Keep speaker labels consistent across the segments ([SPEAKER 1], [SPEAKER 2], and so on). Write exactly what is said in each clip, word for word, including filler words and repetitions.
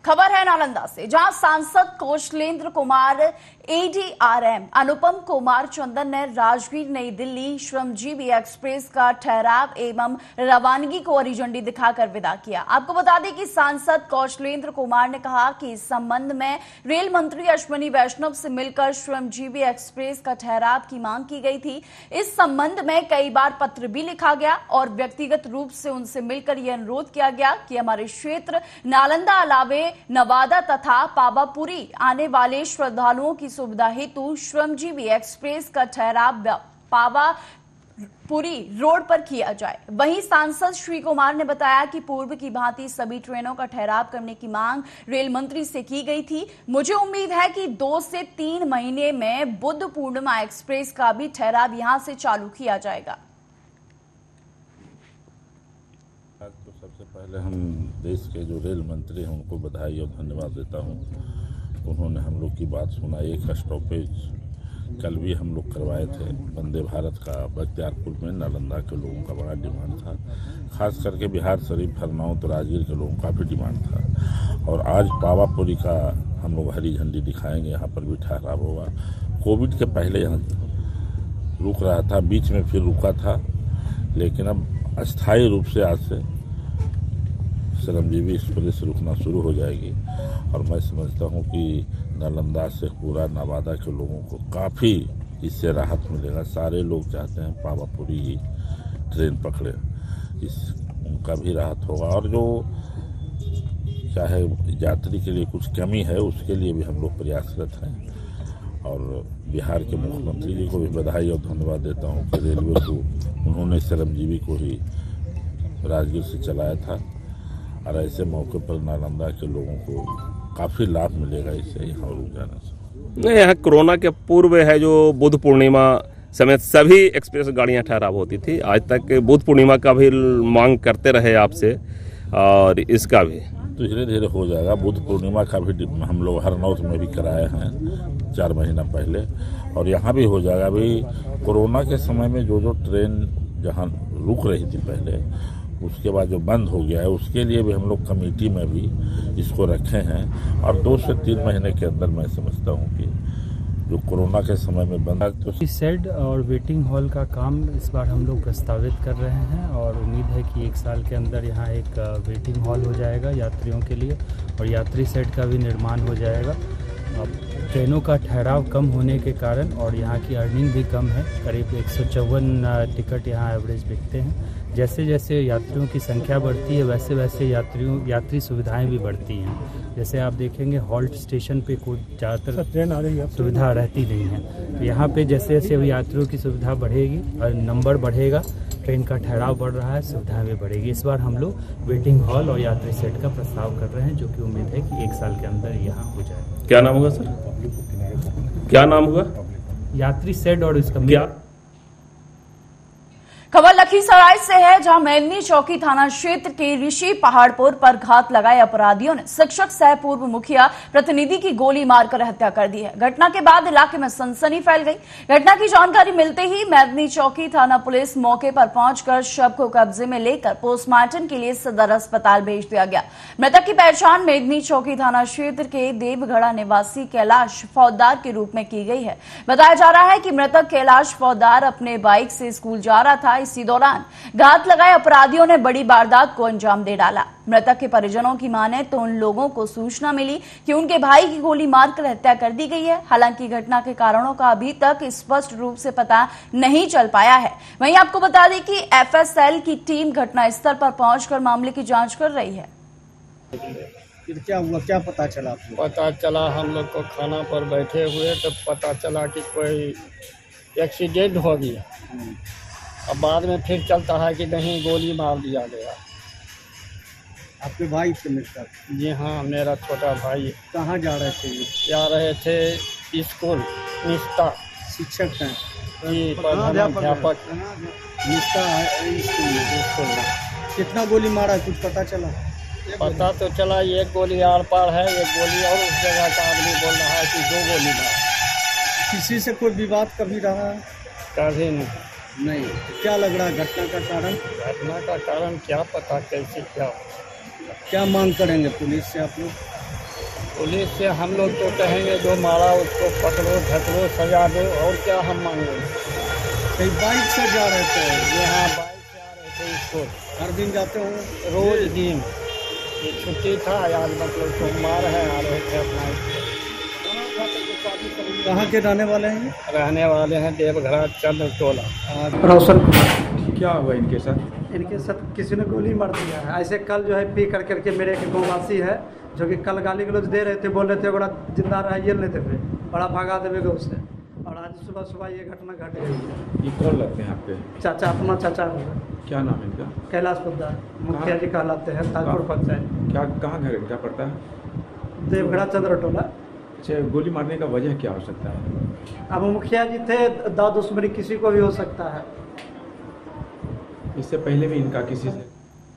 [SPEAKER 1] खबर है नालंदा से, जहां सांसद कौशलेंद्र कुमार, एडीआरएम अनुपम कुमार चंदन ने राजगीर नई दिल्ली श्रमजीवी एक्सप्रेस का ठहराव एवं रवानगी को हरी झंडी दिखाकर विदा किया। आपको बता दें कि सांसद कौशलेंद्र कुमार ने कहा कि इस संबंध में रेल मंत्री अश्विनी वैष्णव से मिलकर श्रमजीवी एक्सप्रेस का ठहराव की मांग की गई थी। इस संबंध में कई बार पत्र भी लिखा गया और व्यक्तिगत रूप से उनसे मिलकर यह अनुरोध किया गया कि हमारे क्षेत्र नालंदा अलावे नवादा तथा पावापुरी आने वाले श्रद्धालुओं की सुविधा हेतु श्रमजीवी एक्सप्रेस का ठहराव पावापुरी रोड पर किया जाए। वहीं सांसद श्री कुमार ने बताया कि पूर्व की भांति सभी ट्रेनों का ठहराव करने की मांग रेल मंत्री से की गई थी। मुझे उम्मीद है कि दो से तीन महीने में बुद्ध पूर्णिमा एक्सप्रेस का भी ठहराव यहां से चालू किया जाएगा।
[SPEAKER 2] आज तो सबसे पहले हम देश के जो रेल मंत्री हैं उनको बधाई और धन्यवाद देता हूं। उन्होंने हम लोग की बात सुना। एक स्टॉपेज कल भी हम लोग करवाए थे वंदे भारत का, बख्तियारपुर में नालंदा के लोगों का बड़ा डिमांड था, खास करके बिहार शरीफ, हरनौत, राजगीर के लोगों का भी डिमांड था। और आज पावापुरी का हम लोग हरी झंडी दिखाएंगे, यहाँ पर भी ठहराव होगा। कोविड के पहले यहाँ रुक रहा था, बीच में फिर रुका था, लेकिन अब अस्थायी रूप से आज से श्रमजीवी एक्सप्रेस रुकना शुरू हो जाएगी। और मैं समझता हूं कि नालंदा से पूरा नवादा के लोगों को काफ़ी इससे राहत मिलेगा। सारे लोग चाहते हैं पावापुरी ही ट्रेन पकड़े, इस उनका भी राहत होगा। और जो चाहे यात्री के लिए कुछ कमी है उसके लिए भी हम लोग प्रयासरत हैं। और बिहार के मुख्यमंत्री जी को भी बधाई और धन्यवाद देता हूं कि रेलवे को उन्होंने श्रमजीवी को ही राजगीर से चलाया था। और ऐसे मौके पर नालंदा के लोगों को काफ़ी लाभ मिलेगा इससे यहाँ रुक जाने से।
[SPEAKER 3] नहीं, यहाँ कोरोना के पूर्व है जो बुद्ध पूर्णिमा समेत सभी एक्सप्रेस गाड़ियाँ ठहराव होती थी। आज तक बुद्ध पूर्णिमा का भी मांग करते रहे आपसे, और इसका भी
[SPEAKER 2] तो धीरे धीरे हो जाएगा। बुद्ध पूर्णिमा का भी हम लोग हरनौत में भी कराए हैं चार महीना पहले, और यहाँ भी हो जाएगा। अभी कोरोना के समय में जो जो ट्रेन जहाँ रुक रही थी पहले, उसके बाद जो बंद हो गया है, उसके लिए भी हम लोग कमेटी में भी इसको रखे हैं। और दो से तीन महीने के अंदर मैं समझता हूँ कि जो कोरोना के समय में बंद है तो
[SPEAKER 4] शेड और वेटिंग हॉल का काम इस बार हम लोग प्रस्तावित कर रहे हैं, और उम्मीद है कि एक साल के अंदर यहाँ एक वेटिंग हॉल हो जाएगा यात्रियों के लिए, और यात्री शेड का भी निर्माण हो जाएगा। अब ट्रेनों का ठहराव कम होने के कारण और यहाँ की अर्निंग भी कम है, करीब एक सौ चौवन टिकट यहाँ एवरेज बिकते हैं। जैसे जैसे यात्रियों की संख्या बढ़ती है वैसे वैसे यात्रियों यात्री सुविधाएं भी बढ़ती हैं। जैसे आप देखेंगे हॉल्ट स्टेशन पे कोई ज़्यादातर ट्रेन आ रही है, सुविधा रहती नहीं है। तो यहाँ पे जैसे जैसे यात्रियों की सुविधा बढ़ेगी और नंबर बढ़ेगा, ट्रेन का ठहराव बढ़ रहा है, सुविधाएं भी बढ़ेगी। इस बार हम लोग वेटिंग हॉल और यात्री सेट का प्रस्ताव कर रहे हैं, जो कि उम्मीद है कि एक साल के अंदर यहाँ हो जाए।
[SPEAKER 3] क्या नाम होगा सर? क्या नाम होगा?
[SPEAKER 4] यात्री सेट और इसका क्या?
[SPEAKER 1] खबर लखीसराय से है, जहां मेदनी चौकी थाना क्षेत्र के ऋषि पहाड़पुर पर घात लगाए अपराधियों ने शिक्षक सह पूर्व मुखिया प्रतिनिधि की गोली मारकर हत्या कर दी है। घटना के बाद इलाके में सनसनी फैल गई। घटना की जानकारी मिलते ही मेदनी चौकी थाना पुलिस मौके पर पहुंचकर शव को कब्जे में लेकर पोस्टमार्टम के लिए सदर अस्पताल भेज दिया गया। मृतक की पहचान मेदनी चौकी थाना क्षेत्र के देवगढ़ा निवासी कैलाश फौजदार के रूप में की गई है। बताया जा रहा है कि मृतक कैलाश फौजदार अपने बाइक से स्कूल जा रहा था। इसी दौरान घात लगाए अपराधियों ने बड़ी वारदात को अंजाम दे डाला। मृतक के परिजनों की माने तो उन लोगों को सूचना मिली कि उनके भाई की गोली मारकर हत्या कर दी गई है। हालांकि घटना के कारणों का अभी तक स्पष्ट रूप से पता नहीं चल पाया है। वहीं आपको बता दें कि एफएसएल की टीम घटनास्थल पर पहुंचकर मामले की जांच कर रही है।
[SPEAKER 5] फिर क्या हुआ, क्या पता चला?
[SPEAKER 6] पता चला हम लोग को खाना पर बैठे हुए तो पता चला कि कोई एक्सीडेंट हो गया। अब बाद में फिर चलता है कि नहीं गोली मार दिया गया।
[SPEAKER 5] आपके भाई से मिलकर?
[SPEAKER 6] जी हाँ, मेरा छोटा भाई।
[SPEAKER 5] कहाँ जा रहे थे?
[SPEAKER 6] जा रहे थे स्कूल। निष्ठा
[SPEAKER 5] शिक्षक हैं
[SPEAKER 6] जी, प्रधानाध्यापक
[SPEAKER 5] निष्ठा स्कूल में। कितना गोली मारा कुछ पता चला?
[SPEAKER 6] पता तो चला एक गोली आर पार है, एक गोली और उस जगह का आदमी बोल रहा है कि दो गोली मारा।
[SPEAKER 5] किसी से कोई विवाद कभी रहा है?
[SPEAKER 6] कभी नहीं।
[SPEAKER 5] नहीं। क्या लग रहा है घटना का कारण?
[SPEAKER 6] घटना का कारण क्या पता कैसे क्या
[SPEAKER 5] क्या मांग करेंगे पुलिस से आप लोग?
[SPEAKER 6] पुलिस से हम लोग तो कहेंगे जो मारा उसको पकड़ो ढकलो सजा दो, और क्या हम मांगेंगे।
[SPEAKER 5] कई बाइक से जा रहे थे,
[SPEAKER 6] यहाँ बाइक से आ रहे थे इसको,
[SPEAKER 5] हर दिन जाते हो?
[SPEAKER 6] रोज दिन। ये छुट्टी था आज, मतलब सोमवार है, आ रहे थे अपना।
[SPEAKER 5] कहाँ के रहने वाले हैं?
[SPEAKER 6] रहने वाले हैं देवघरा चंद्र टोला।
[SPEAKER 5] रोशन कुमार।
[SPEAKER 7] क्या हुआ इनके साथ?
[SPEAKER 5] इनके साथ किसी ने गोली मार दिया है। ऐसे कल जो है पी कर करके मेरे एक गाँववासी है जो कि कल गाली गलौज दे रहे थे, बोल रहे थे बड़ा जिंदा रहा ये लेते थे, बड़ा भगा देवे गौ से, और आज सुबह सुबह ये घटना घट गई है।
[SPEAKER 7] ये कौन लगते हैं आपके?
[SPEAKER 5] चाचा, अपना चाचा है।
[SPEAKER 7] क्या नाम है इनका?
[SPEAKER 5] कैलाश पोद्दार, मुखिया जी कहलाते हैं, ताजपुर पंचायत।
[SPEAKER 7] क्या कहाँ घर क्या पड़ता है?
[SPEAKER 5] देवघरा चंद्र टोला।
[SPEAKER 7] अच्छा, गोली मारने का वजह क्या हो सकता है?
[SPEAKER 5] अब मुखिया जी थे, दाव दुश्मनी किसी को भी हो सकता है।
[SPEAKER 7] इससे पहले भी इनका किसी से?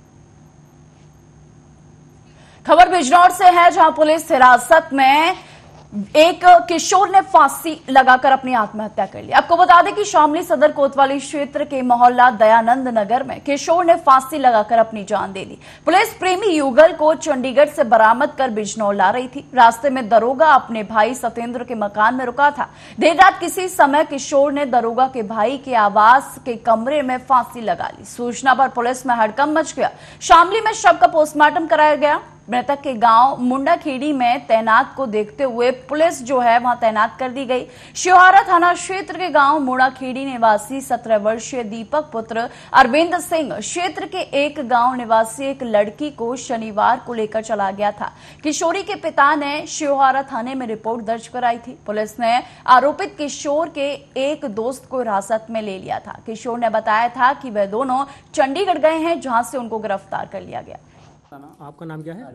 [SPEAKER 1] खबर बिजनौर से है, जहां पुलिस हिरासत में एक किशोर ने फांसी लगाकर अपनी आत्महत्या कर ली। आपको बता दें कि शामली सदर कोतवाली क्षेत्र के मोहल्ला दयानंद नगर में किशोर ने फांसी लगाकर अपनी जान दे दी। पुलिस प्रेमी युगल को चंडीगढ़ से बरामद कर बिजनौर ला रही थी। रास्ते में दरोगा अपने भाई सत्येंद्र के मकान में रुका था। देर रात किसी समय किशोर ने दरोगा के भाई के आवास के कमरे में फांसी लगा ली। सूचना पर पुलिस में हड़कंप मच गया। शामली में शव का पोस्टमार्टम कराया गया। मृतक के गांव मुंडाखेड़ी में तैनात को देखते हुए पुलिस जो है वहां तैनात कर दी गई। शिवहारा थाना क्षेत्र के गांव मुंडाखेड़ी निवासी सत्रह वर्षीय दीपक पुत्र अरविंद सिंह क्षेत्र के एक गांव निवासी एक लड़की को शनिवार को लेकर चला गया था। किशोरी के पिता ने शिवहारा थाने में रिपोर्ट दर्ज कराई थी। पुलिस ने आरोपित किशोर के एक दोस्त को हिरासत में ले लिया था। किशोर ने बताया था कि वह दोनों चंडीगढ़ गए हैं, जहां से उनको गिरफ्तार कर लिया गया।
[SPEAKER 4] आपका नाम क्या है?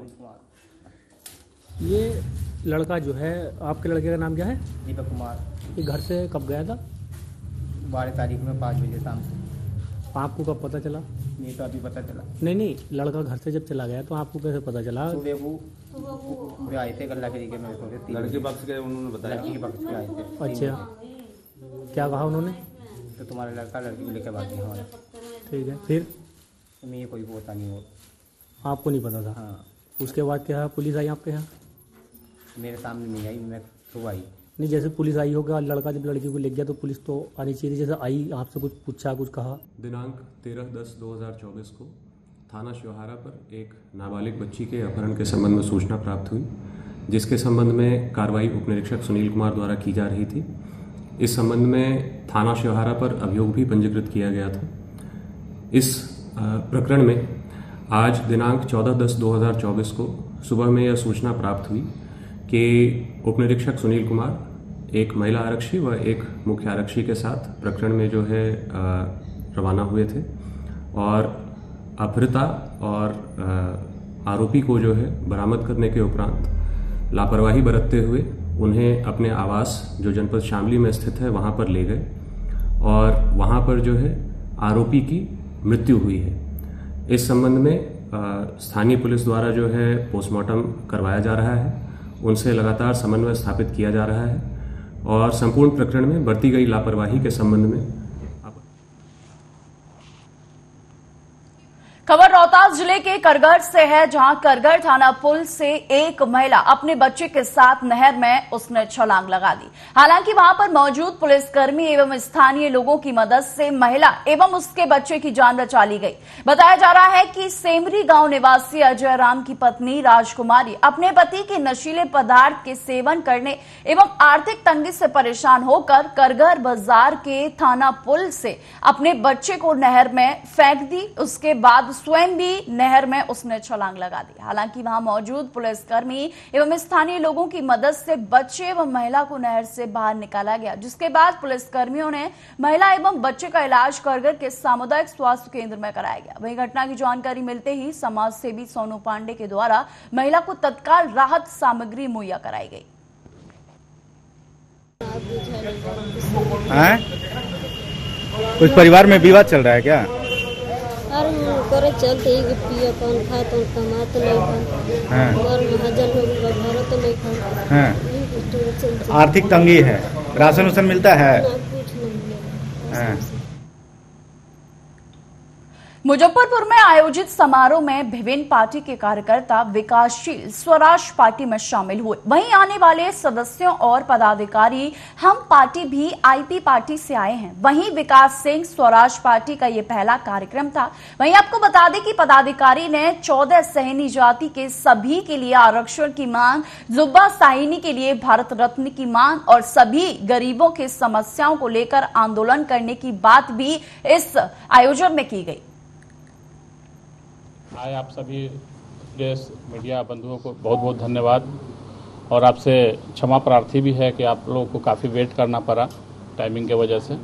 [SPEAKER 4] ये लड़का जो है, आपके लड़के का नाम क्या है?
[SPEAKER 8] दीपक कुमार।
[SPEAKER 4] ये घर से कब गया था?
[SPEAKER 8] बारह तारीख में पाँच बजे शाम से।
[SPEAKER 4] आपको कब पता चला?
[SPEAKER 8] ये तो अभी पता चला।
[SPEAKER 4] नहीं नहीं, लड़का घर से जब चला गया तो आपको कैसे पता चला?
[SPEAKER 8] सुबह वो वे आए थे गल्ला के में,
[SPEAKER 3] लड़के पक्ष के उन्होंने बताया?
[SPEAKER 8] लड़की के पक्ष के आए थे।
[SPEAKER 4] अच्छा, क्या कहा उन्होंने?
[SPEAKER 8] तो तुम्हारा लड़का लड़की को लेकर भाग गया हमारा।
[SPEAKER 4] ठीक है, फिर?
[SPEAKER 8] तो मैं ये कोई पता नहीं हो।
[SPEAKER 4] आपको नहीं पता था?
[SPEAKER 8] हाँ।
[SPEAKER 4] उसके बाद क्या है, पुलिस आई आपके यहाँ?
[SPEAKER 8] मेरे सामने नहीं आई, मैं सुबह आई।
[SPEAKER 4] नहीं, जैसे पुलिस आई होगा, लड़का जब लड़की को ले गया तो पुलिस तो आनी चाहिए। जैसे आई, आपसे कुछ पूछा, कुछ कहा?
[SPEAKER 9] दिनांक तेरह दस दो हज़ार चौबीस को थाना शिवहारा पर एक नाबालिग बच्ची के अपहरण के संबंध में सूचना प्राप्त हुई, जिसके संबंध में कार्रवाई उप निरीक्षक सुनील कुमार द्वारा की जा रही थी। इस संबंध में थाना शिवहारा पर अभियोग भी पंजीकृत किया गया था। इस प्रकरण में आज दिनांक चौदह दस दो हज़ार चौबीस को सुबह में यह सूचना प्राप्त हुई कि उप निरीक्षक सुनील कुमार एक महिला आरक्षी व एक मुख्य आरक्षी के साथ प्रकरण में जो है रवाना हुए थे और अपहृता और आरोपी को जो है बरामद करने के उपरांत लापरवाही बरतते हुए उन्हें अपने आवास जो जनपद शामली में स्थित है वहां पर ले गए और वहां पर जो है आरोपी की मृत्यु हुई है। इस संबंध में स्थानीय पुलिस द्वारा जो है पोस्टमार्टम करवाया जा रहा है, उनसे लगातार समन्वय स्थापित किया जा रहा है और संपूर्ण प्रकरण में बरती गई लापरवाही के संबंध में।
[SPEAKER 1] खबर रोहतास जिले के करगढ़ से है, जहां करगढ़ थाना पुल से एक महिला अपने बच्चे के साथ नहर में उसने छलांग लगा दी। हालांकि वहां पर मौजूद पुलिसकर्मी एवं स्थानीय लोगों की मदद से महिला एवं उसके बच्चे की जान बचा ली गई। बताया जा रहा है कि सेमरी गांव निवासी अजय राम की पत्नी राजकुमारी अपने पति के नशीले पदार्थ के सेवन करने एवं आर्थिक तंगी से परेशान होकर करगढ़ बाजार के थाना पुल से अपने बच्चे को नहर में फेंक दी। उसके बाद स्वयं भी नहर में उसने छलांग लगा दी। हालांकि वहां मौजूद पुलिसकर्मी एवं स्थानीय लोगों की मदद से बच्चे एवं महिला को नहर से बाहर निकाला गया, जिसके बाद पुलिसकर्मियों ने महिला एवं बच्चे का इलाज करगढ़ के सामुदायिक स्वास्थ्य केंद्र में कराया गया। वहीं घटना की जानकारी मिलते ही समाज सेवी सोनू पांडे के द्वारा महिला को तत्काल राहत सामग्री मुहैया कराई गई।
[SPEAKER 10] कुछ परिवार में विवाद चल रहा है क्या?
[SPEAKER 11] अरे करे चलते ही पिया कौन खा तो कमा तो नहीं खा। हाँ। और महाजन हो गया घर तो नहीं खा।
[SPEAKER 10] हाँ। आर्थिक तंगी है, राशन उसन मिलता है?
[SPEAKER 11] कुछ नहीं मिला। हाँ।
[SPEAKER 1] मुजफ्फरपुर में आयोजित समारोह में विभिन्न पार्टी के कार्यकर्ता विकासशील स्वराज पार्टी में शामिल हुए। वहीं आने वाले सदस्यों और पदाधिकारी हम पार्टी भी आईपी पार्टी से आए हैं। वहीं विकास सिंह स्वराज पार्टी का ये पहला कार्यक्रम था। वहीं आपको बता दें कि पदाधिकारी ने चौदह सहनी जाति के सभी के लिए आरक्षण की मांग, जुब्बा साहिनी के लिए भारत रत्न की मांग और सभी गरीबों की समस्याओं को लेकर आंदोलन करने की बात भी इस आयोजन में की गई।
[SPEAKER 12] आए आप सभी प्रेस मीडिया बंधुओं को बहुत बहुत धन्यवाद और आपसे क्षमा प्रार्थी भी है कि आप लोगों को काफ़ी वेट करना पड़ा टाइमिंग के वजह से।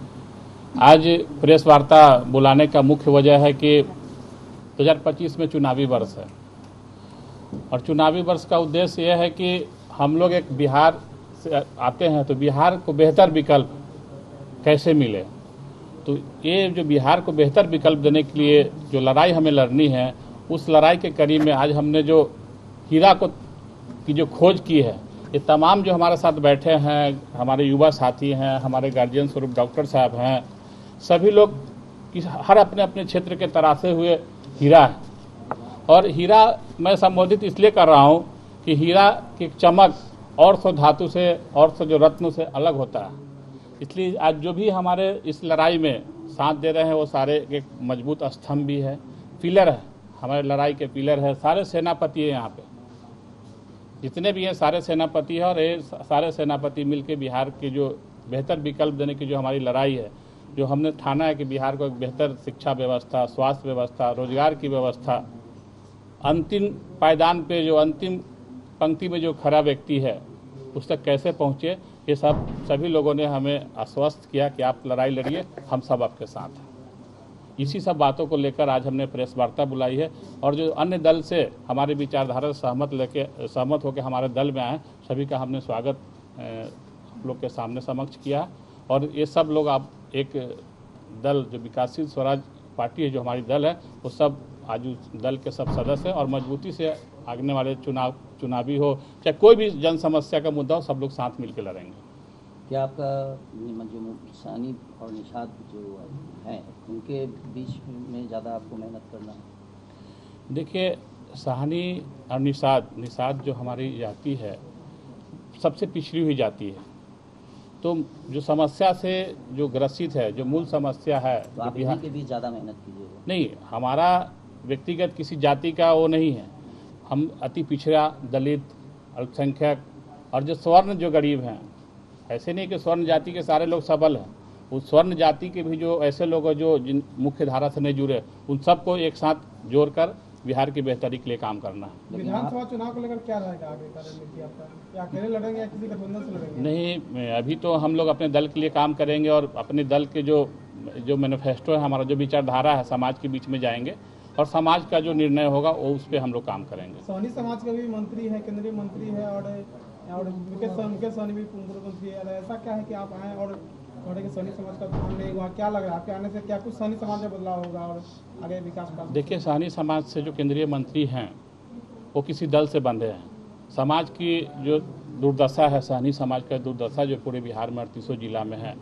[SPEAKER 12] आज प्रेस वार्ता बुलाने का मुख्य वजह है कि दो हज़ार पच्चीस में चुनावी वर्ष है और चुनावी वर्ष का उद्देश्य यह है कि हम लोग एक बिहार से आते हैं तो बिहार को बेहतर विकल्प कैसे मिले। तो ये जो बिहार को बेहतर विकल्प देने के लिए जो लड़ाई हमें लड़नी है, उस लड़ाई के कड़ी में आज हमने जो हीरा को की जो खोज की है, ये तमाम जो हमारे साथ बैठे हैं, हमारे युवा साथी हैं, हमारे गार्जियन स्वरूप डॉक्टर साहब हैं, सभी लोग हर अपने अपने क्षेत्र के तराशे हुए हीरा है। और हीरा मैं संबोधित इसलिए कर रहा हूँ कि हीरा की चमक और सौ धातु से और सौ जो रत्न से अलग होता है। इसलिए आज जो भी हमारे इस लड़ाई में साथ दे रहे हैं वो सारे एक मजबूत स्तंभ भी है, पिलर है, हमारे लड़ाई के पिलर है। सारे सेनापति है, यहाँ पे जितने भी हैं सारे सेनापति है और ये सारे सेनापति मिलके बिहार के जो बेहतर विकल्प देने की जो हमारी लड़ाई है, जो हमने ठाना है कि बिहार को एक बेहतर शिक्षा व्यवस्था, स्वास्थ्य व्यवस्था, रोजगार की व्यवस्था, अंतिम पायदान पे जो अंतिम पंक्ति में जो खड़ा व्यक्ति है उस तक कैसे पहुँचे, ये सब सभी लोगों ने हमें आश्वस्त किया कि आप लड़ाई लड़िए, हम सब आपके साथ हैं। इसी सब बातों को लेकर आज हमने प्रेस वार्ता बुलाई है और जो अन्य दल से हमारे विचारधारा से सहमत लेके सहमत होकर हमारे दल में आए, सभी का हमने स्वागत हम लोग के सामने समक्ष किया। और ये सब लोग आप एक दल जो विकासशील स्वराज पार्टी है, जो हमारी दल है, वो सब आज उस दल के सब सदस्य और मजबूती से आगने वाले चुनाव चुनावी हो चाहे कोई भी जन समस्या का मुद्दा हो, सब लोग साथ मिलकर लड़ेंगे।
[SPEAKER 13] क्या आपका जो सानी और निषाद जो हैं उनके बीच में ज़्यादा आपको मेहनत करना है?
[SPEAKER 12] देखिए, साहनी और निषाद निषाद जो हमारी जाति है सबसे पिछड़ी हुई जाति है, तो जो समस्या से जो ग्रसित है, जो मूल समस्या है,
[SPEAKER 13] तो आप इन्हीं के बीच ज़्यादा मेहनत कीजिएगा।
[SPEAKER 12] नहीं, हमारा व्यक्तिगत किसी जाति का वो नहीं है। हम अति पिछड़ा, दलित, अल्पसंख्यक और जो स्वर्ण जो गरीब हैं, ऐसे नहीं कि स्वर्ण जाति के सारे लोग सबल हैं, उस स्वर्ण जाति के भी जो ऐसे लोग हैं जो जिन मुख्य धारा से नहीं जुड़े, उन सबको एक साथ जोड़कर बिहार की बेहतरी के लिए काम करना है।
[SPEAKER 14] विधानसभा चुनाव को लेकर क्या रहेगा आगे का रणनीति आपका? क्या अकेले लड़ेंगे या किसी गठबंधन से लड़ेंगे?
[SPEAKER 12] नहीं, अभी तो हम लोग अपने दल के लिए काम करेंगे और अपने दल के जो जो मैनिफेस्टो है, हमारा जो विचारधारा है, समाज के बीच में जाएंगे और समाज का जो निर्णय होगा वो उस पर हम लोग काम करेंगे।
[SPEAKER 14] सोनी समाज के भी मंत्री है, केंद्रीय मंत्री है और और मुकेश मुकेश सहनी भी पूर्व मंत्री है। ऐसा क्या है कि आप आए और के सोनी समाज का ध्यान नहीं हुआ? क्या लग रहा है आपके आने से क्या कुछ सहनी समाज में बदलाव होगा और आगे विकास का?
[SPEAKER 12] देखिए, सहनी समाज से जो केंद्रीय मंत्री हैं वो किसी दल से बंधे हैं। समाज की जो दुर्दशा है, सहनी समाज का दुर्दशा जो पूरे बिहार में अड़तीसों जिला में है,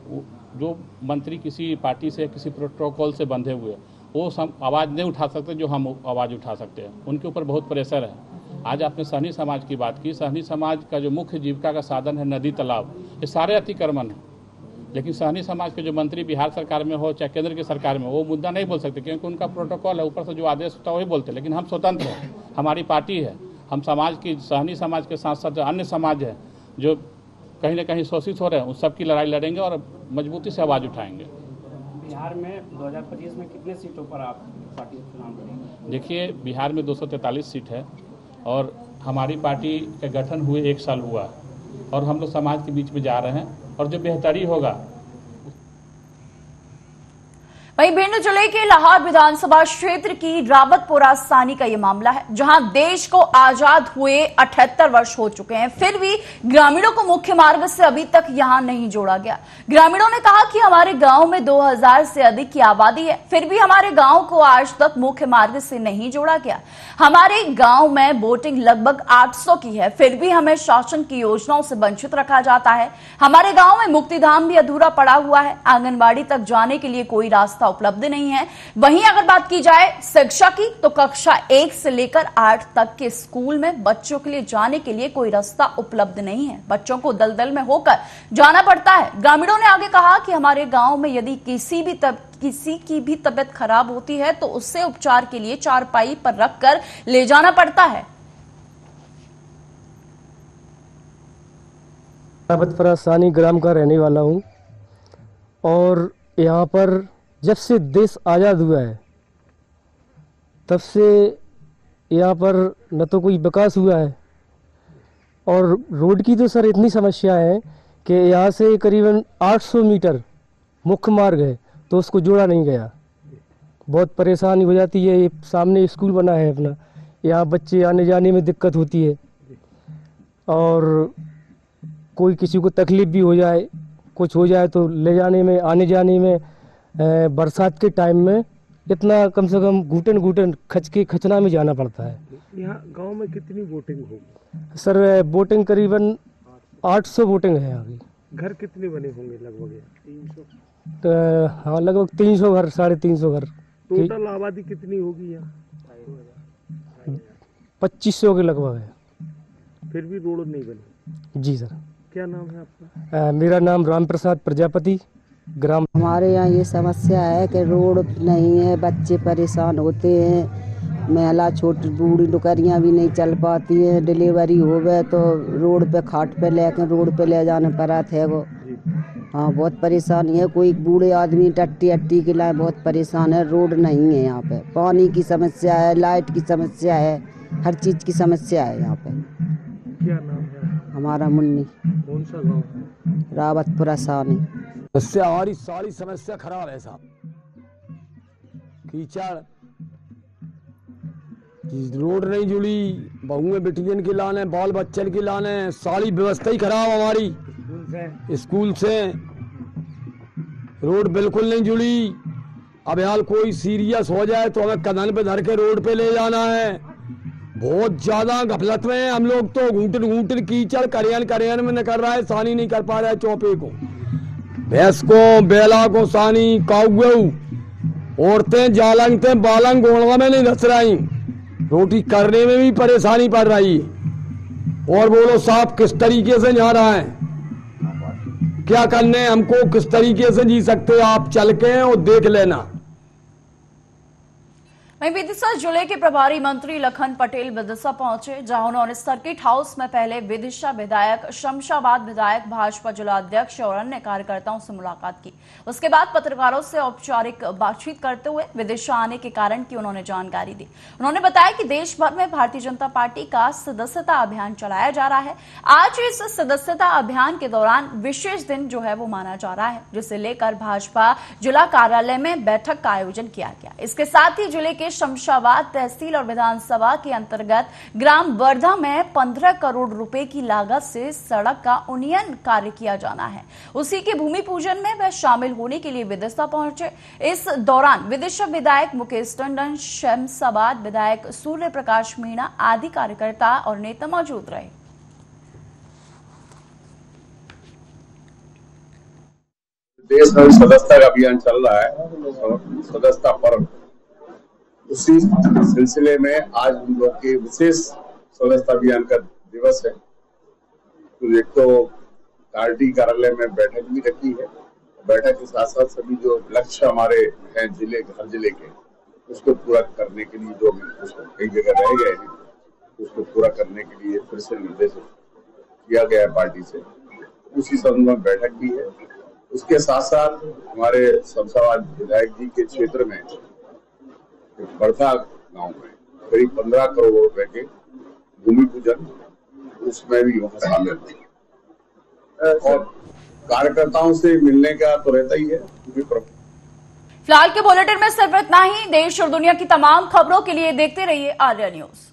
[SPEAKER 12] जो मंत्री किसी पार्टी से किसी प्रोटोकॉल से बंधे हुए, वो आवाज़ नहीं उठा सकते जो हम आवाज़ उठा सकते हैं। उनके ऊपर बहुत प्रेशर है। आज आपने सहनी समाज की बात की, सहनी समाज का जो मुख्य जीविका का साधन है नदी तालाब, ये सारे अतिक्रमण हैं। लेकिन सहनी समाज के जो मंत्री बिहार सरकार में हो चाहे केंद्र की सरकार में, वो मुद्दा नहीं बोल सकते क्योंकि उनका प्रोटोकॉल है, ऊपर से जो आदेश होता है वही बोलते हैं। लेकिन हम स्वतंत्र हैं, हमारी पार्टी है, हम समाज की सहनी समाज के साथ साथ अन्य समाज है जो कहीं ना कहीं शोषित हो रहे हैं, उन सब की लड़ाई लड़ेंगे और मजबूती से आवाज़ उठाएंगे।
[SPEAKER 15] बिहार में दो हज़ार पच्चीस में कितने सीटों पर आप पार्टी चुनाव करेंगे?
[SPEAKER 12] देखिए, बिहार में दो सौ तैंतालीस सीट है और हमारी पार्टी का गठन हुए एक साल हुआ और हम लोग समाज के बीच में जा रहे हैं और जो बेहतरी होगा।
[SPEAKER 1] वहीं भिंड जिले के लाहौर विधानसभा क्षेत्र की रावतपुरा सानी का यह मामला है, जहां देश को आजाद हुए अठहत्तर वर्ष हो चुके हैं, फिर भी ग्रामीणों को मुख्य मार्ग से अभी तक यहां नहीं जोड़ा गया। ग्रामीणों ने कहा कि हमारे गांव में दो हज़ार से अधिक की आबादी है, फिर भी हमारे गांव को आज तक मुख्य मार्ग से नहीं जोड़ा गया। हमारे गांव में वोटिंग लगभग आठ सौ की है, फिर भी हमें शासन की योजनाओं से वंचित रखा जाता है। हमारे गांव में मुक्तिधाम भी अधूरा पड़ा हुआ है, आंगनबाड़ी तक जाने के लिए कोई रास्ता उपलब्ध नहीं है। हैं। वहीं अगर बात की जाए शिक्षा की, तो कक्षा एक से लेकर आठ तक के स्कूल में बच्चों के लिए जाने के लिए कोई रास्ता उपलब्ध नहीं है। बच्चों को दलदल में होकर जाना पड़ता है। ग्रामीणों ने आगे कहा कि हमारे गांव में यदि किसी भी तब किसी की भी तबीयत खराब होती है तो उससे उपचार के लिए चारपाई पर रखकर ले जाना पड़ता है।
[SPEAKER 16] रावतपुरा सानी ग्राम का रहने वाला हूँ और यहाँ पर जब से देश आज़ाद हुआ है तब से यहाँ पर न तो कोई विकास हुआ है और रोड की तो सर इतनी समस्या है कि यहाँ से करीबन आठ सौ मीटर मुख्य मार्ग है तो उसको जोड़ा नहीं गया। बहुत परेशानी हो जाती है। ये सामने स्कूल बना है अपना, यहाँ बच्चे आने जाने में दिक्कत होती है और कोई किसी को तकलीफ भी हो जाए, कुछ हो जाए तो ले जाने में आने जाने में बरसात के टाइम में इतना कम से कम घुटन घुटन खच के खचना में जाना पड़ता है।
[SPEAKER 17] यहाँ गांव में कितनी वोटिंग होगी?
[SPEAKER 16] सर वोटिंग करीबन आठ सौ वोटिंग है यहाँ की।
[SPEAKER 17] घर कितने बने होंगे? लगभग तीन सौ।
[SPEAKER 16] तो हाँ लगभग तीन सौ घर, साढ़े तीन सौ घर।
[SPEAKER 17] टोटल आबादी कितनी होगी यहाँ?
[SPEAKER 16] पच्चीस सौ के लगभग है।
[SPEAKER 17] फिर भी रोड नहीं बनी?
[SPEAKER 16] जी सर।
[SPEAKER 17] क्या नाम है आपका?
[SPEAKER 16] आ, मेरा नाम राम प्रसाद प्रजापति, ग्राम।
[SPEAKER 18] हमारे यहाँ ये समस्या है कि रोड नहीं है, बच्चे परेशान होते हैं, महिला छोटी बूढ़ी डुकरियाँ भी नहीं चल पाती हैं, डिलीवरी हो गए तो रोड पे खाट पे लेकर रोड पे ले जाने पड़ा थे वो। हाँ बहुत परेशानी है। कोई बूढ़े आदमी टट्टी अट्टी के लिए बहुत परेशान है। रोड नहीं है यहाँ पे, पानी की समस्या है, लाइट की समस्या है, हर चीज़ की समस्या है यहाँ पे।
[SPEAKER 17] क्या नाम है?
[SPEAKER 18] हमारा मुन्नी।
[SPEAKER 17] कौन सा गाँव है?
[SPEAKER 18] रावतपुरा सानी।
[SPEAKER 19] इससे हमारी सारी समस्या खराब है साहब। कीचड़, रोड नहीं जुड़ी, बहुएं बेटियन के लाने, बाल बच्चन के लाने, सारी व्यवस्था ही खराब हमारी। स्कूल से रोड बिल्कुल नहीं जुड़ी। अब यार कोई सीरियस हो जाए तो हमें कदम पे धर के रोड पे ले जाना है। बहुत ज्यादा गफलत में हम लोग तो घूटन घूटन कीचड़ करियन करियन में न कर रहा है, सानी नहीं कर पा रहा है। चौपे को, भैंस को, बेला को सानी, काऊ, औरतें जालंगते बालंग गोड़वा में नहीं धस रही, रोटी करने में भी परेशानी पड़ रही है। और बोलो साहब किस तरीके से जा रहा है, क्या करने हमको, किस तरीके से जी सकते आप चल के और देख लेना।
[SPEAKER 1] वहीं विदिशा जिले के प्रभारी मंत्री लखन पटेल विदिशा पहुंचे, जहां उन्होंने सर्किट हाउस में पहले विदिशा विधायक, शमशाबाद विधायक, भाजपा जिला अध्यक्ष और अन्य कार्यकर्ताओं से मुलाकात की। उसके बाद पत्रकारों से औपचारिक बातचीत करते हुए विदिशा आने के कारण की उन्होंने जानकारी दी। उन्होंने बताया कि देश भर में भारतीय जनता पार्टी का सदस्यता अभियान चलाया जा रहा है। आज इस सदस्यता अभियान के दौरान विशेष दिन जो है वो माना जा रहा है, जिसे लेकर भाजपा जिला कार्यालय में बैठक का आयोजन किया गया। इसके साथ ही जिले के शमशाबाद तहसील और विधानसभा के अंतर्गत ग्राम वर्धा में पंद्रह करोड़ रुपए की लागत से सड़क का उन्नयन कार्य किया जाना है। उसी के भूमि पूजन में वह शामिल होने के लिए विदिशा पहुंचे। इस दौरान विदिशा विधायक मुकेश टंडन, शमशाबाद विधायक सूर्य प्रकाश मीणा आदि कार्यकर्ता और नेता मौजूद रहे।
[SPEAKER 20] देश भर सदस्यता का अभियान चल रहा है, सदस्यता पर्व, उसी सिलसिले में आज हम लोग के विशेष सदस्यता अभियान का दिवस है। तो एक तो पार्टी कार्यालय में बैठक भी रखी है, बैठक के साथ साथ सभी जो लक्ष्य हमारे हैं जिले हर जिले के, उसको पूरा करने के लिए जो कई जगह रह गए हैं उसको पूरा करने के लिए फिर से निर्देश किया गया है पार्टी से। उसी संबंध में बैठक भी है। उसके साथ साथ हमारे शमशाबाद विधायक जी के क्षेत्र में वर्धा गांव में करीब पंद्रह करोड़ रुपए के भूमि पूजन, उसमें भी वहाँ शामिल है और कार्यकर्ताओं से मिलने का तो रहता ही है।
[SPEAKER 1] फिलहाल के बुलेटिन में सिर्फ इतना ही। देश और दुनिया की तमाम खबरों के लिए देखते रहिए आर्या न्यूज।